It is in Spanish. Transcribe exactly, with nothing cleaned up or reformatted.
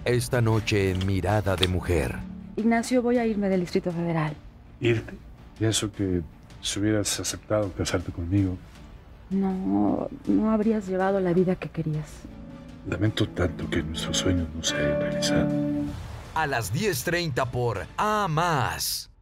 Esta noche en Mirada de Mujer. Ignacio, voy a irme del Distrito Federal. ¿Irte? Pienso que si hubieras aceptado casarte conmigo. No, no habrías llevado la vida que querías. Lamento tanto que nuestros sueños no se hayan realizado. A las diez treinta por A Más.